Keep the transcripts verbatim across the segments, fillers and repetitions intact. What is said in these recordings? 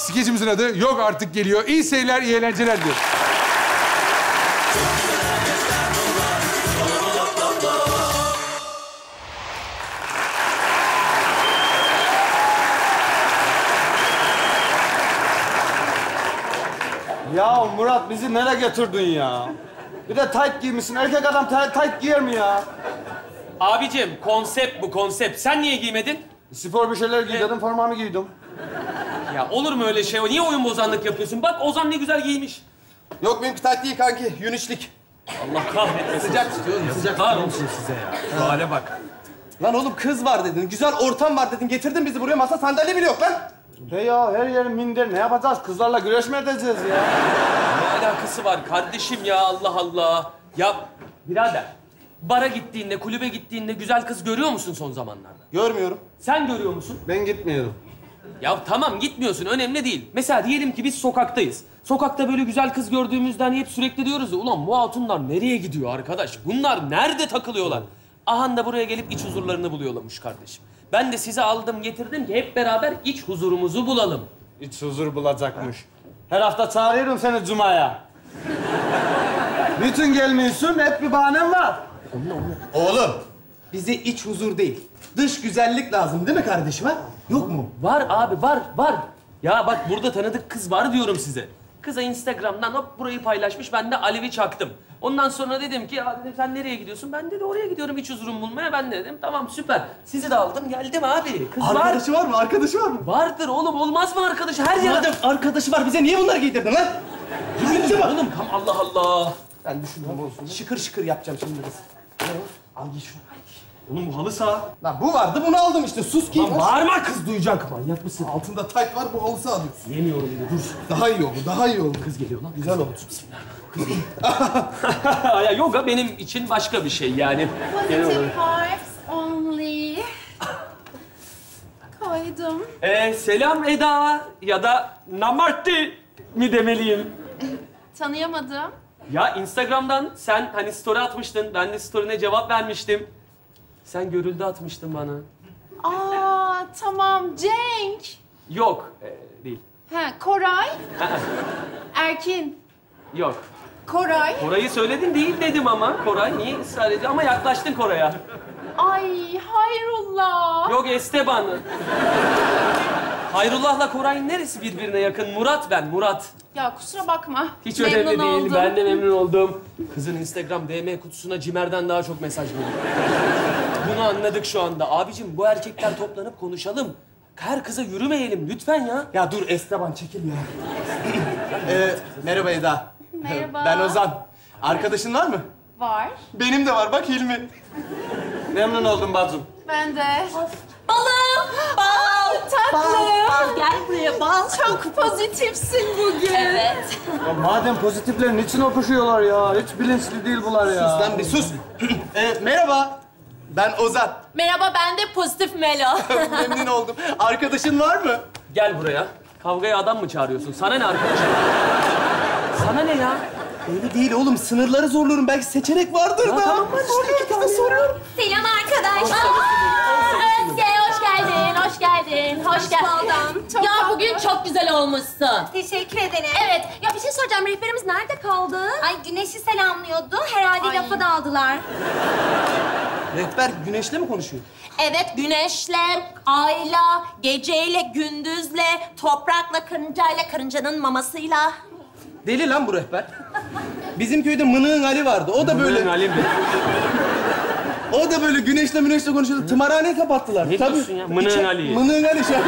Skecimizin adı Yok Artık geliyor. İyi seyirler, iyi eğlenceler diliyorum. Ya Murat bizi nereye götürdün ya? Bir de tayt giymişsin. Erkek adam tay- tayt giyer mi ya? Abicim konsept bu konsept. Sen niye giymedin? Spor bir şeyler giy dedim, formamı giydim. Ya olur mu öyle şey? Niye oyun bozanlık yapıyorsun? Bak Ozan ne güzel giymiş. Yok benimki tayt değil kanki, yünişlik. Allah kahretmesin. Sıcak tutuyor oğlum, sıcak Var olsun size ya. Şu hale bak. Lan oğlum kız var dedin, güzel ortam var dedin. Getirdin bizi buraya, masa sandalye bile yok lan. He ya, her yerim minder. Ne yapacağız? Kızlarla güreş mi edeceğiz ya? Ne alakası var kardeşim ya Allah Allah. Ya birader, bara gittiğinde, kulübe gittiğinde güzel kız görüyor musun son zamanlarda? Görmüyorum. Sen görüyor musun? Ben gitmiyorum. Ya tamam gitmiyorsun, önemli değil. Mesela diyelim ki biz sokaktayız. Sokakta böyle güzel kız gördüğümüzde hani hep sürekli diyoruz ya, ulan bu hatunlar nereye gidiyor arkadaş? Bunlar nerede takılıyorlar? Ahan da buraya gelip iç huzurlarını buluyorlarmış kardeşim. Ben de sizi aldım getirdim ki hep beraber iç huzurumuzu bulalım. İç huzur bulacakmış. Her hafta çağırıyorum seni Cuma'ya. Bütün gelmiyorsun, hep bir bahanen var. Oğlum, bize iç huzur değil, dış güzellik lazım değil mi kardeşim ha? Yok mu? Var abi var var. Ya bak burada tanıdık kız var diyorum size. Kıza Instagram'dan hop burayı paylaşmış, ben de alevi çaktım. Ondan sonra dedim ki ya dedim sen nereye gidiyorsun? Ben de oraya gidiyorum iç huzurumu bulmaya. Ben de dedim tamam süper. Sizi de aldım geldim abi. Kız Arkadaşı var. var mı? Arkadaşı var mı? Vardır oğlum, olmaz mı arkadaşı? Her yer... Madem arkadaşı var, bize niye bunları giydirdin lan? Yürüyünce bak. Oğlum tam Allah Allah. Ben düşündüm olsun. Şıkır şıkır yapacağım şimdi biz. Al giy şunu. Oğlum bu halı saha. Lan bu vardı, bunu aldım işte. Sus giy. Lan bağırma, kız duyacak. Manyak mısın? Altında tayt var, bu halı saha alıyorsun. Yemiyorum yine, dur. Daha iyi oldu, daha iyi oldu. Kız geliyor lan. Güzel oldu. Ya yoga benim için başka bir şey yani. Genel Positive olarak. vibes only. Koydum. Ee, selam Eda ya da Namarti mi demeliyim? Tanıyamadım. Ya Instagram'dan sen hani story atmıştın. Ben de story'ne cevap vermiştim. Sen görüldü atmıştın bana. Aa tamam, Cenk. Yok, e, değil. Ha, Koray. Erkin. Yok. Koray. Koray'ı söyledin değil dedim ama. Koray niye ısrar ediyor? Ama yaklaştın Koray'a. Ay hayrullah. Yok Esteban. Hayrullah'la Koray'ın neresi birbirine yakın? Murat ben, Murat. Ya kusura bakma. Hiç Memnun önemli değil. oldum. Ben de memnun oldum. Kızın Instagram D M kutusuna Cimer'den daha çok mesaj geliyor. Bunu anladık şu anda. Abicim bu erkekler toplanıp konuşalım. Her kıza yürümeyelim lütfen ya. Ya dur Esteban, çekil ya. ee, merhaba Eda. Merhaba. Ben Ozan. Arkadaşın var mı? Var. Benim de var, bak Hilmi. Memnun oldum bacım. Ben de. Balım! Bal! Tatlım. Bal, gel buraya bal. Çok pozitifsin bugün. Evet. Ya madem pozitifler niçin öpüşüyorlar ya? Hiç bilinçli değil bunlar ya. Sus lan bir sus. ee, merhaba. Ben Ozan. Merhaba, ben de pozitif Melo. Memnun oldum. Arkadaşın var mı? Gel buraya. Kavgaya adam mı çağırıyorsun? Sana ne arkadaşım? Sana ne ya? Öyle değil oğlum. Sınırları zorluyorum. Belki seçenek vardır da. tamam, var işte, iki tane soruyorum. Selam arkadaşlar. Özge, hoş geldin, hoş geldin, hoş geldin. Çok ya tatlı. bugün çok güzel olmuşsun. Teşekkür ederim. Evet, ya bir şey soracağım. Rehberimiz nerede kaldı? Ay güneşi selamlıyordu. Herhalde Ay. lafa daldılar. Rehber güneşle mi konuşuyor? Evet, güneşle, ayla, geceyle, gündüzle, toprakla, karıncayla, karıncanın mamasıyla. Deli lan bu rehber. Bizim köyde Mınığın Ali vardı. O da böyle... Ali mi? O da böyle güneşle müneşle konuşuyordu. Tımarhaneyi kapattılar. Ne diyorsun ya? Mınığın İçe- Ali'yi. Mınığın Ali şu an.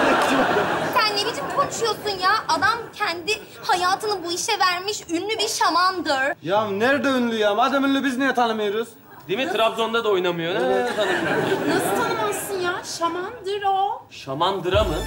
Sen ne biçim konuşuyorsun ya? Adam kendi hayatını bu işe vermiş ünlü bir şamandır. Ya nerede ünlü ya? Madem ünlü biz niye tanımıyoruz? Değil mi? Trabzon'da da oynamıyor. Ne tanımıyor? Nasıl tanımazsın ya? Şamandır o. Şamandıra mı?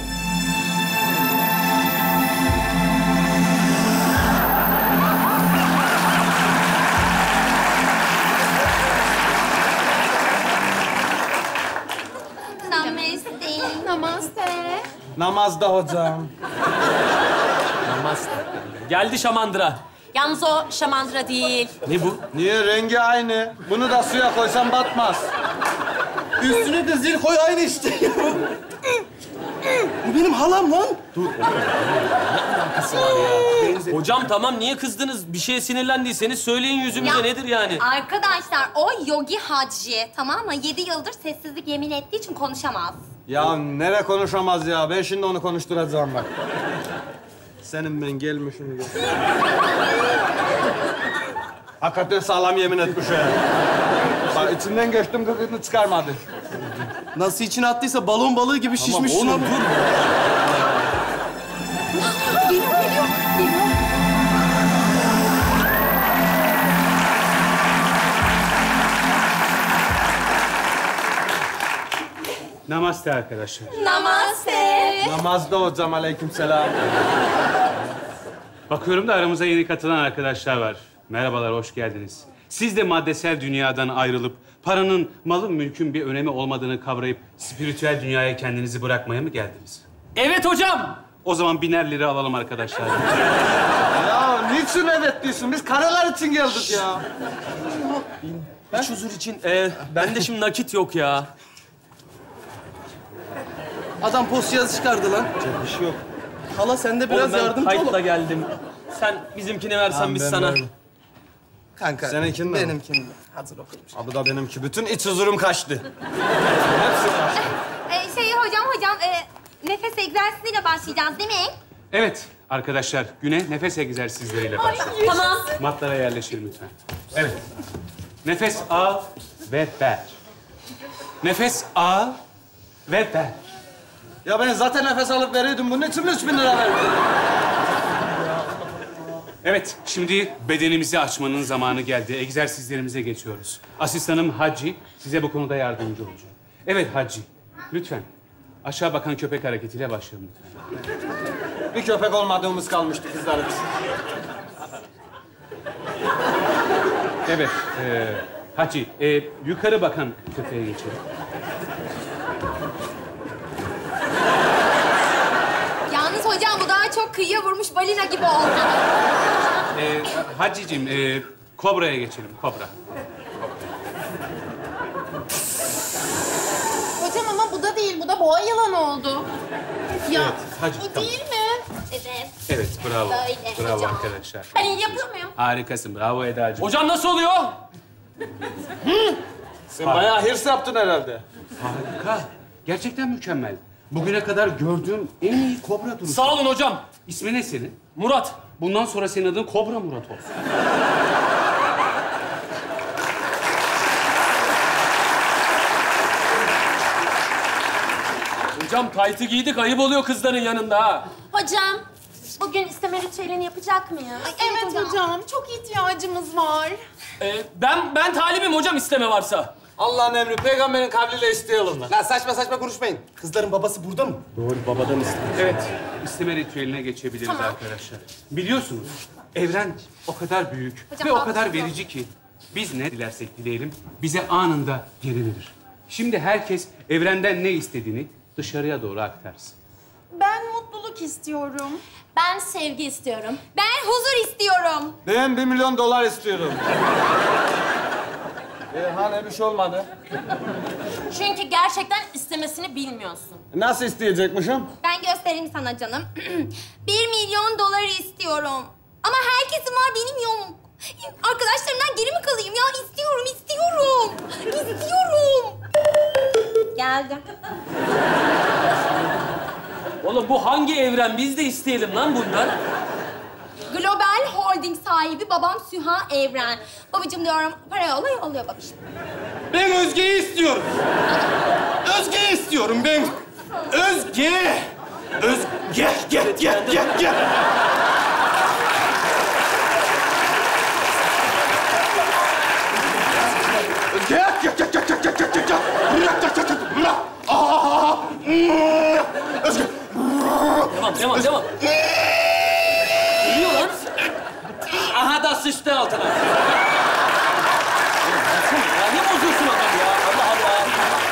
Namaste. Namaste. Namazda hocam. Olmaz. Geldi Şamandıra. Yalnız o şamandıra değil. Ne bu? Niye? Rengi aynı. Bunu da suya koysan batmaz. Üstüne de zil koy aynı işte. Bu benim halam lan. Hocam tamam niye kızdınız? Bir şeye sinirlendiyseniz söyleyin yüzümüze Ya, nedir yani? Arkadaşlar o Yogi Hacı tamam mı? Yedi yıldır sessizlik yemin ettiği için konuşamaz. Ya nere konuşamaz ya? Ben şimdi onu konuşturacağım bak. Senin ben gelmişim ya. Hakikaten sağlam yemin etmiş ya. Bak içinden geçtim gıkını çıkarmadı. Nasıl içine attıysa balon balığı gibi şişmiş. oğlum, Şuna dur. Geliyor, geliyor, geliyor. Namaste arkadaşlar. Namaste. Namazda hocam aleykümselam. Bakıyorum da aramıza yeni katılan arkadaşlar var. Merhabalar, hoş geldiniz. Siz de maddesel dünyadan ayrılıp paranın, malın, mülkün bir önemi olmadığını kavrayıp spiritüel dünyaya kendinizi bırakmaya mı geldiniz? Evet hocam. O zaman biner lira alalım arkadaşlar. Ya niçin evet diyorsun? Biz karılar için geldik ya. İç huzur için. Ee, bende şimdi nakit yok ya. adam post yazı çıkardı lan. Bir şey yok. Hala sen de biraz Oğlum ben yardımcı kayıtla ol. geldim. Sen bizimkini versen Tamam, biz ben sana. veririm. Kanka. Seninkin mi? Benimkin. Hazır okurmuş. Abi da benimki. Bütün iç huzurum kaçtı. Hepsi kaçtı. Ee, şey hocam, hocam e, nefes egzersiziyle başlayacağız değil mi? Evet arkadaşlar, güne nefes egzersizleriyle başlayalım. Tamam. Matlara yerleşir lütfen. Evet. Nefes al ve ver. Nefes al ve ver. Ya ben zaten nefes alıp veriyordum. Bunun için mi üç bin lira verdin? Evet, şimdi bedenimizi açmanın zamanı geldi. Egzersizlerimize geçiyoruz. Asistanım Hacı size bu konuda yardımcı olacak. Evet Hacı, lütfen. Aşağı bakan köpek hareketiyle başlayalım lütfen. Bir köpek olmadığımız kalmıştı kızlarımız. Evet, e, Hacı, e, yukarı bakan köpeğe geçelim. Yalnız hocam bu daha çok kıyıya vurmuş balina gibi oldu. E, Hacı'cığım, e, kobraya geçelim, kobra. Hocam ama bu da değil, bu da boğa yılanı oldu. Ya, Hacı, bu tamam. değil mi? Evet. Evet, bravo. Böyle Bravo hocam. arkadaşlar. Ben iyi yapıyor muyum? Harikasın, bravo Eda'cığım. Hocam nasıl oluyor? Sen bayağı hırs yaptın herhalde. Harika. Gerçekten mükemmel. Bugüne kadar gördüğüm en iyi kobra duruşu. Sağ olun hocam. İsmi ne senin? Murat. Bundan sonra senin adın Kobra Murat olsun. Hocam taytı giydik, ayıp oluyor kızların yanında ha. Hocam, bugün isteme ritüelini yapacak mıyız? Evet hocam, çok ihtiyacımız var. Ee, ben ben talibim hocam isteme varsa. Allah'ın emri peygamberin kavliyle isteyelim lan. Lan saçma saçma konuşmayın. Kızların babası burada mı? Evet, isteme ritüeline geçebiliriz arkadaşlar. Biliyorsunuz, evren o kadar büyük Hocam, ve o haklısın. kadar verici ki biz ne dilersek dileyelim bize anında geri verir. Şimdi herkes evrenden ne istediğini dışarıya doğru aktarsın. Ben mutluluk istiyorum. Ben sevgi istiyorum. Ben huzur istiyorum. Ben bir milyon dolar istiyorum. Ee, hani bir şey olmadı. Çünkü gerçekten istemesini bilmiyorsun. Nasıl isteyecekmişim? Ben göstereyim sana canım. Bir milyon dolar istiyorum. Ama herkesin var, benim yok. Arkadaşlarımdan geri mi kalayım ya? İstiyorum, istiyorum. İstiyorum. Geldi. Oğlum bu hangi evren? Biz de isteyelim lan bundan. Global Holding sahibi babam Süha Evren. Babacığım diyorum, para yolla, yolluyor babacığım. Ben Özge'yi istiyorum. Özge'yi istiyorum ben. Özge. Özge. Gel, gel, gel, gel, gel. Gel, gel, gel, gel, gel, gel, gel, gel, gel. Bırak, gel, gel, gel, bırak. Aa, Özge. Devam, devam, devam. Geliyor lan. Aha da sıçtı altına. Oğlum, baksana ya, ne bozuyorsun adam ya? Allah Allah.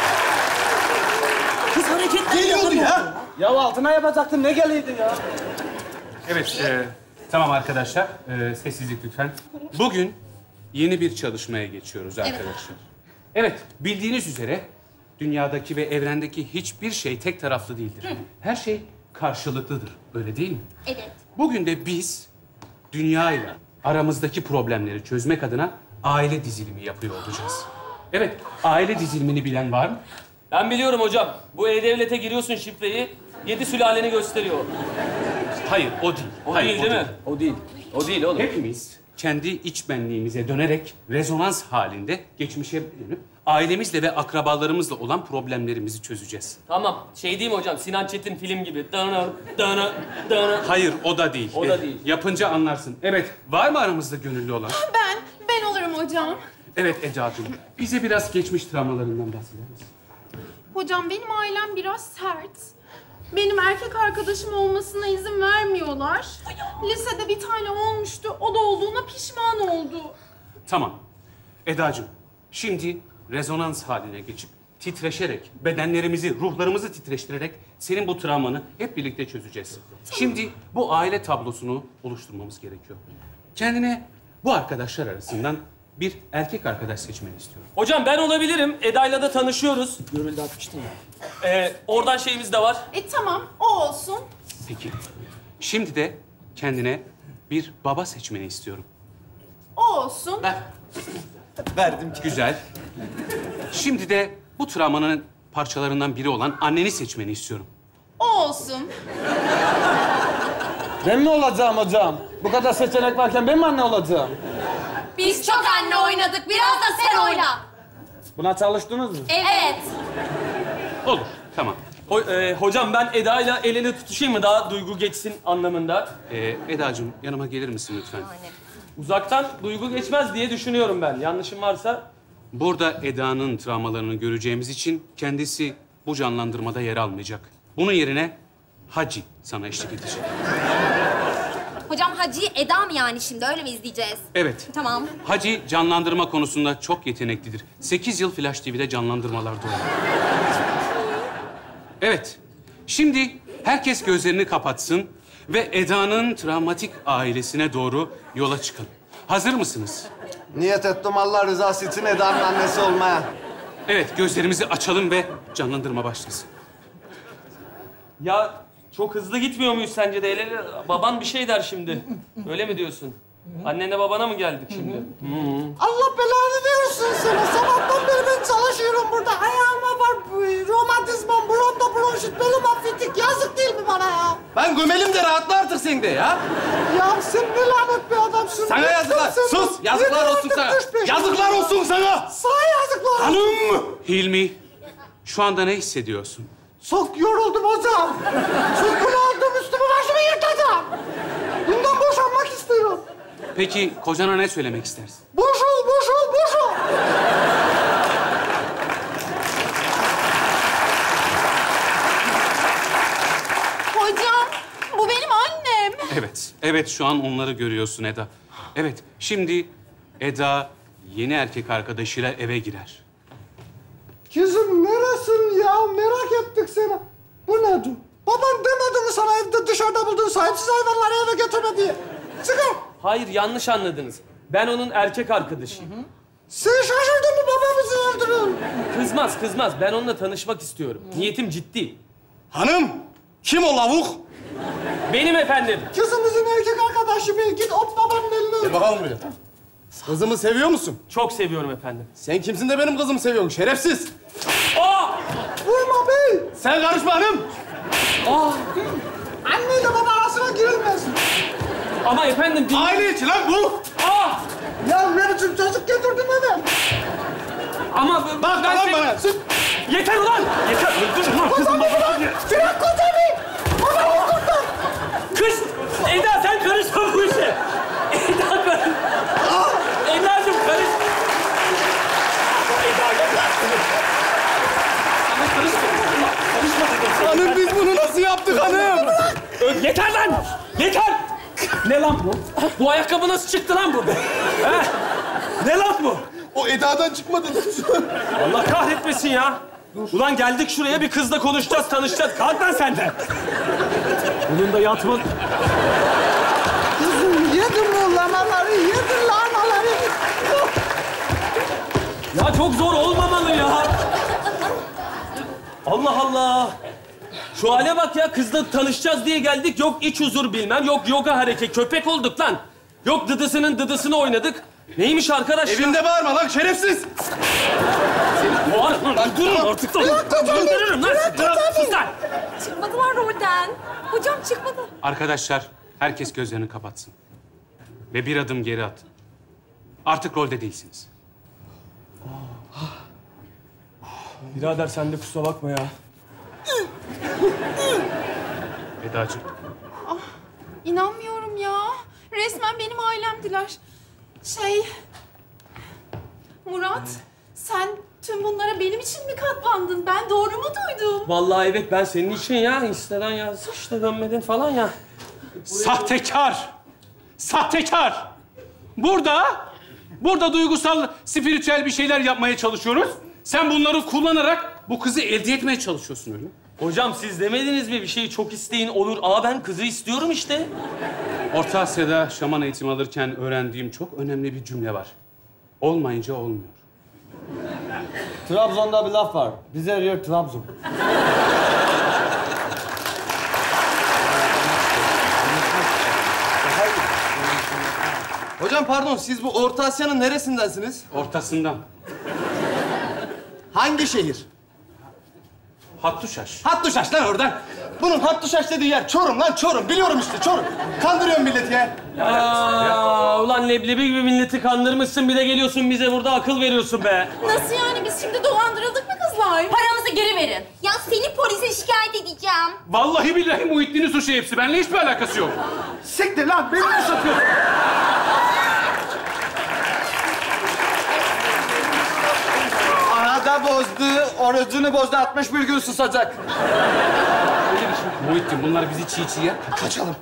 Kız hareketler Geliyordu ya. Ya altına yapacaktım, ne geliydi ya? Evet, e, tamam arkadaşlar. E, sessizlik lütfen. Bugün yeni bir çalışmaya geçiyoruz arkadaşlar. Evet, bildiğiniz üzere dünyadaki ve evrendeki hiçbir şey tek taraflı değildir. Her şey karşılıklıdır. Öyle değil mi? Evet. Bugün de biz dünyayla aramızdaki problemleri çözmek adına aile dizilimi yapıyor olacağız. Evet, aile dizilimini bilen var mı? Ben biliyorum hocam. Bu E-Devlet'e giriyorsun şifreyi, yedi sülaleni gösteriyor. Hayır, o değil. O Hayır, değil değil mi? O değil. O değil oğlum. Hepimiz kendi iç benliğimize dönerek rezonans halinde geçmişe dönüp ailemizle ve akrabalarımızla olan problemlerimizi çözeceğiz. Tamam. Şey değil mi hocam? Sinan Çetin film gibi. Dana, dana, dana. Hayır, o da değil. O da Ee, değil. Yapınca anlarsın. Evet, var mı aramızda gönüllü olan? Ben, ben olurum hocam. Evet Eca'cığım, bize biraz geçmiş travmalarından bahseder misin? Hocam benim ailem biraz sert. Benim erkek arkadaşım olmasına izin vermiyorlar. Lisede bir tane olmuştu. O da olduğuna pişman oldu. Tamam. Eda'cığım, şimdi rezonans haline geçip titreşerek, bedenlerimizi, ruhlarımızı titreştirerek senin bu travmanı hep birlikte çözeceğiz. Şimdi bu aile tablosunu oluşturmamız gerekiyor. Kendine bu arkadaşlar arasından bir erkek arkadaş seçmeni istiyorum. Hocam ben olabilirim. Eda'yla da tanışıyoruz. Görüldü atmıştım ya. Ee, oradan şeyimiz de var. E tamam, o olsun. Peki. Şimdi de kendine bir baba seçmeni istiyorum. O olsun. Verdim. Güzel. Şimdi de bu travmanın parçalarından biri olan anneni seçmeni istiyorum. O olsun. Ben mi olacağım hocam? Bu kadar seçenek varken ben mi anne olacağım? Biz çok anne oynadık. Biraz da sen oyna. Buna çalıştınız mı? Evet. Olur, tamam. Ho- e, hocam ben Eda'yla el ele tutuşayım mı? Daha duygu geçsin anlamında. Ee, Eda'cığım yanıma gelir misin lütfen? Uzaktan duygu geçmez diye düşünüyorum ben. Yanlışım varsa... Burada Eda'nın travmalarını göreceğimiz için kendisi bu canlandırmada yer almayacak. Bunun yerine Hacı sana eşlik edecek. Hocam Hacı'yı Eda mı yani şimdi? Öyle mi izleyeceğiz? Evet. Tamam. Hacı canlandırma konusunda çok yeteneklidir. Sekiz yıl Flash T V'de canlandırmalarda oynadı. Evet. Şimdi herkes gözlerini kapatsın ve Eda'nın travmatik ailesine doğru yola çıkın. Hazır mısınız? Niyet ettim Allah rızası için Eda'nın annesi olmaya. Evet, gözlerimizi açalım ve canlandırma başlasın. Ya çok hızlı gitmiyor muyuz sence de? El ele... Baban bir şey der şimdi. Öyle mi diyorsun? Annenle babana mı geldik şimdi? Allah belanı versin sana. Sabahtan beri ben çalışıyorum burada. Ayağıma var romatizmam, bronda bronşit, belim afitik. Yazık değil mi bana ya? Ben gömelim de rahatla artık sen de ya. Ya sen ne lanet bir adamsın. Sana yazıklar. Sus! Yazıklar olsun sana. Yazıklar olsun sana. Sana yazıklar. Hanım! Hilmi, şu anda ne hissediyorsun? Çok yoruldum hocam. Çok bunaldım, üstümü başımı yırtacağım. Bundan boşanmak istiyorum. Peki kocana ne söylemek istersin? Boşul, boşul, boşul. Hocam, bu benim annem. Evet, evet şu an onları görüyorsun Eda. Evet, şimdi Eda yeni erkek arkadaşıyla eve girer. Kızım neresin ya? Merak ettik seni. Bu ne? Baban demedi mi sana evde dışarıda bulduğun sahipsiz hayvanları eve götürme diye? Çıkar. Hayır, yanlış anladınız. Ben onun erkek arkadaşıyım. Sen şaşırdın mı babamızı öldürüyorsun? Kızmaz, kızmaz. Ben onunla tanışmak istiyorum. Niyetim ciddi. Hanım! Kim o lavuk? Benim efendim. Kızımızın erkek arkadaşı bir git ot babanın elini öp. Gel bakalım buraya. Kızımı seviyor musun? Çok seviyorum efendim. Sen kimsin de benim kızımı seviyorsun şerefsiz? Aa! Vurma bey. Sen karışma hanım. Anneyle baba arasına girilmez. Ama efendim... bir- Aile içi lan bu. Aa! Ya ne biçim çocuk getirdin eve? Ama Bak ben lan seni- bana. Sus. Yeter ulan! Yeter! Öldürün lan kızım babası diye. Bırak kocamı. Bana kurtar. Kız! Eda sen karışma bu işe! Eda karış... Eda'cığım karış... Eda gel. Sana karışma. Karışma dedim. Hanım biz bunu nasıl yaptık hanım? Ö- Yeter lan! Yeter! Ne lan bu? Bu ayakkabı nasıl çıktı lan burada? He? Ne lan bu? O Eda'dan çıkmadı. Allah kahretmesin ya. Ulan geldik şuraya bir kızla konuşacağız, tanışacağız. Kalk lan sen de. Bunun da yatma... Kızım yedin o lanaları, yedin lanaları. Ya çok zor olmamalı ya. Allah Allah. Şu hale bak ya, kızla tanışacağız diye geldik. Yok iç huzur bilmem, yok yoga hareket. Köpek olduk lan. Yok dıdısının dıdısını oynadık. Neymiş arkadaş ya? Evimde bağırma lan şerefsiz. Bağırma lan, durun artık da. Öldürürüm lan. Sus lan. Çıkmadılar rolden. Hocam çıkmadı. Arkadaşlar, herkes gözlerini kapatsın. Ve bir adım geri at. Artık rolde değilsiniz. Birader sen de kusura bakma ya. Edacığım. İnanmıyorum ya. Resmen benim ailemdiler. Şey... Murat, sen tüm bunlara benim için mi katlandın? Ben doğru mu duydum? Vallahi evet, ben senin için ya. Insta'dan yazdık işte, dönmedin falan ya. Sahtekar! Sahtekar! Burada, burada duygusal, spiritüel bir şeyler yapmaya çalışıyoruz. Sen bunları kullanarak bu kızı elde etmeye çalışıyorsun öyle. Hocam siz demediniz mi bir şeyi çok isteyin olur. Aa ben kızı istiyorum işte. Orta Asya'da şaman eğitimi alırken öğrendiğim çok önemli bir cümle var. Olmayınca olmuyor. Trabzon'da bir laf var. Bize yer Trabzon. Hocam pardon, siz bu Orta Asya'nın neresindensiniz? Ortasından. Hangi şehir? Hattuşaş. Hattuşaş lan oradan. Bunun Hattuşaş dediği yer Çorum lan, Çorum. Biliyorum işte, Çorum. Kandırıyorum milleti ya. Aa, ulan leblebi gibi milleti kandırmışsın, bir de geliyorsun bize burada akıl veriyorsun be. Nasıl yani? Biz şimdi dolandırıldık mı kızlar? Paramızı geri verin. Ya seni polise şikayet edeceğim. Vallahi billahi Muhittin'in suçu hepsi. Benimle hiçbir alakası yok. Siktir lan, beni mi satıyorsun? Arada bozdu, orucunu bozdu. altmış bir gün susacak. Muhittin bunlar bizi çiğ çiğ yer. Kaçalım.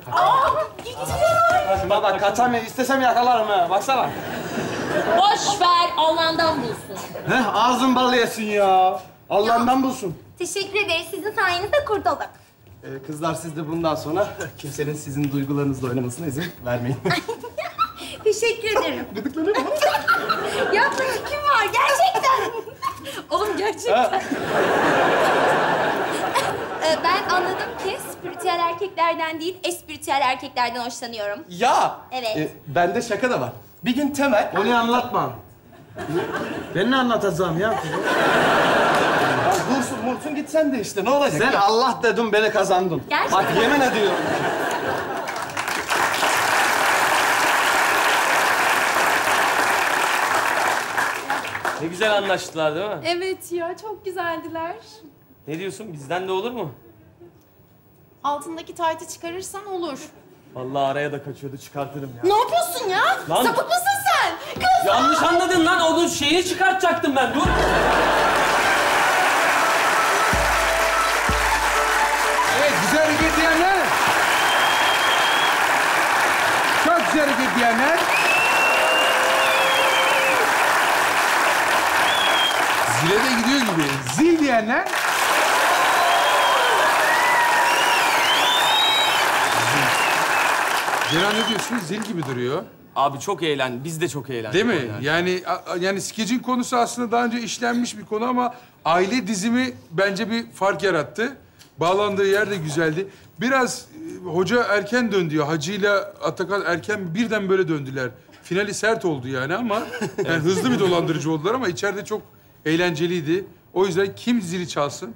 Baba kaçamayız. İstesem yakalarım ha. Baksana. Boş ver, Allah'ından bulsun. Heh, ağzın bal yesin ya. Allah'ından bulsun. Teşekkür ederiz. Sizin sayenizde kurtulduk. Ee, kızlar, siz de bundan sonra kimsenin sizin duygularınızla oynamasına izin vermeyin. Teşekkür ederim. Gıdıklanıyor mu? Ya kim var gerçekten? Oğlum gerçekten. Ee, ben anladım ki spiritüel erkeklerden değil, espiritüel erkeklerden hoşlanıyorum. Ya! Evet. E, bende şaka da var. Bir gün Temel... Onu anlatma. Ben ne anlatacağım ya? Ya dursun mursun gitsen de işte, ne olacak? Sen ya? Allah dedim, beni kazandın. Gerçekten. Bak yemin ediyorum. Ne güzel anlaştılar değil mi? Evet ya, çok güzeldiler. Ne diyorsun, bizden de olur mu? Altındaki taytı çıkarırsan olur. Vallahi araya da kaçıyordu, çıkartırım ya. Ne yapıyorsun ya? Lan- Sapık mısın sen? Kız! Yanlış anladın lan, onun şeyini çıkartacaktım ben, dur. Evet, güzel hareket diyenler. Çok güzel hareket diyenler. Zile de gidiyor gibi. Zil diyenler. Ceren ne diyorsun? Zil gibi duruyor. Abi çok eğlen, biz de çok eğlendik. Değil mi? Yani a- yani skecin konusu aslında daha önce işlenmiş bir konu ama aile dizimi bence bir fark yarattı. Bağlandığı yer de güzeldi. Biraz e, hoca erken dön diyor. Hacı ile Atakan erken birden böyle döndüler. Finali sert oldu yani ama yani hızlı bir dolandırıcı oldular ama içeride çok eğlenceliydi. O yüzden kim zili çalsın?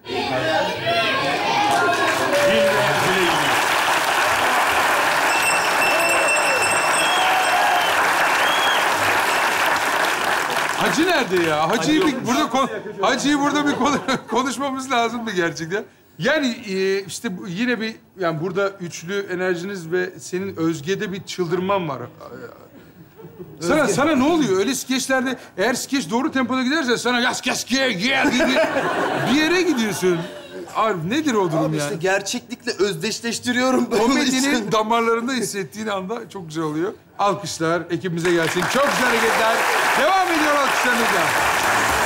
Hacı nerede ya? Hacı'yı bir burada kon- Hacı'yı burada bir konu- konuşmamız lazımdı gerçekten. Yani e, işte bu- yine bir yani burada üçlü enerjiniz ve senin Özge'de bir çıldırman var. Sana sana ne oluyor? Öyle skeçlerde eğer skeç doğru tempoda giderse sana ya skeç gel gel diye bir yere gidiyorsun. Abi nedir o durum Abi yani? işte gerçeklikle özdeşleştiriyorum ben onun Komedinin için. damarlarında hissettiğin anda çok güzel oluyor. Alkışlar ekibimize gelsin. Çok güzel hareketler. Devam ediyor alkışlarınızla.